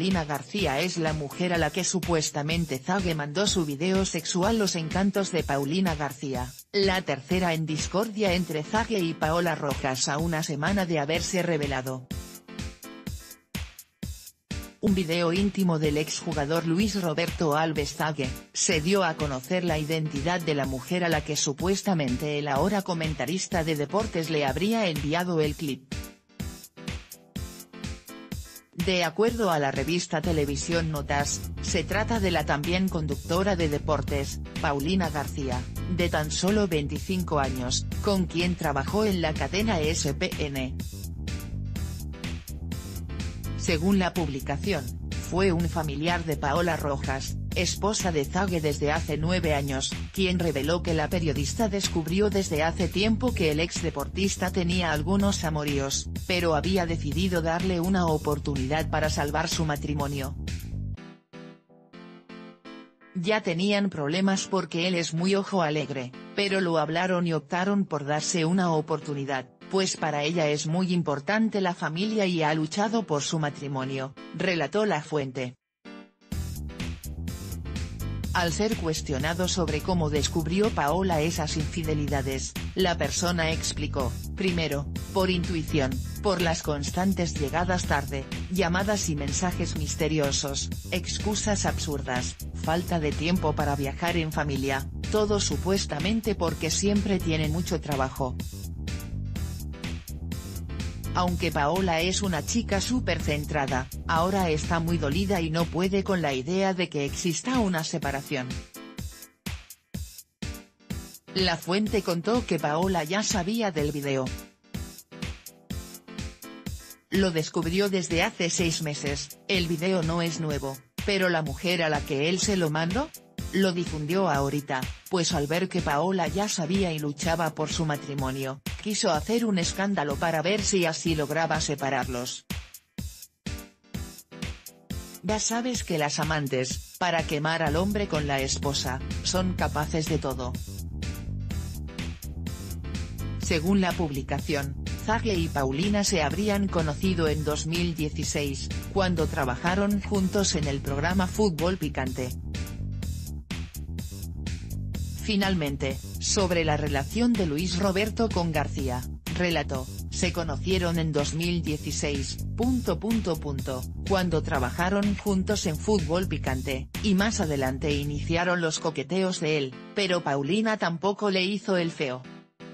Paulina García es la mujer a la que supuestamente Zague mandó su video sexual. Los encantos de Paulina García, la tercera en discordia entre Zague y Paola Rojas a una semana de haberse revelado. Un video íntimo del exjugador Luis Roberto Alves Zague, se dio a conocer la identidad de la mujer a la que supuestamente el ahora comentarista de deportes le habría enviado el clip. De acuerdo a la revista Televisión Notas, se trata de la también conductora de deportes, Paulina García, de tan solo 25 años, con quien trabajó en la cadena ESPN. Según la publicación, fue un familiar de Paola Rojas, esposa de Zague desde hace 9 años, quien reveló que la periodista descubrió desde hace tiempo que el exdeportista tenía algunos amoríos, pero había decidido darle una oportunidad para salvar su matrimonio. Ya tenían problemas porque él es muy ojo alegre, pero lo hablaron y optaron por darse una oportunidad, pues para ella es muy importante la familia y ha luchado por su matrimonio, relató la fuente. Al ser cuestionado sobre cómo descubrió Paola esas infidelidades, la persona explicó: primero, por intuición, por las constantes llegadas tarde, llamadas y mensajes misteriosos, excusas absurdas, falta de tiempo para viajar en familia, todo supuestamente porque siempre tiene mucho trabajo. Aunque Paola es una chica súper centrada, ahora está muy dolida y no puede con la idea de que exista una separación. La fuente contó que Paola ya sabía del video. Lo descubrió desde hace 6 meses, el video no es nuevo, pero la mujer a la que él se lo mandó, lo difundió ahorita, pues al ver que Paola ya sabía y luchaba por su matrimonio, quiso hacer un escándalo para ver si así lograba separarlos. Ya sabes que las amantes, para quemar al hombre con la esposa, son capaces de todo. Según la publicación, Zague y Paulina se habrían conocido en 2016, cuando trabajaron juntos en el programa Fútbol Picante. Finalmente, sobre la relación de Luis Roberto con García, relató: se conocieron en 2016, cuando trabajaron juntos en Fútbol Picante, y más adelante iniciaron los coqueteos de él, pero Paulina tampoco le hizo el feo.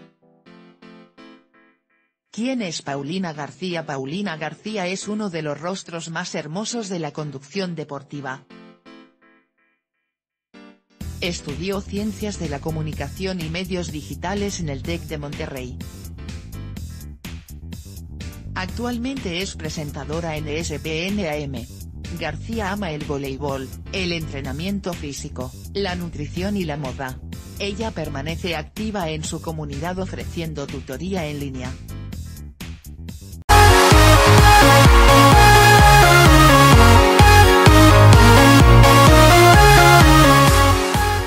¿Quién es Paulina García? Paulina García es uno de los rostros más hermosos de la conducción deportiva. Estudió Ciencias de la Comunicación y Medios Digitales en el TEC de Monterrey. Actualmente es presentadora en ESPN AM. García ama el voleibol, el entrenamiento físico, la nutrición y la moda. Ella permanece activa en su comunidad ofreciendo tutoría en línea.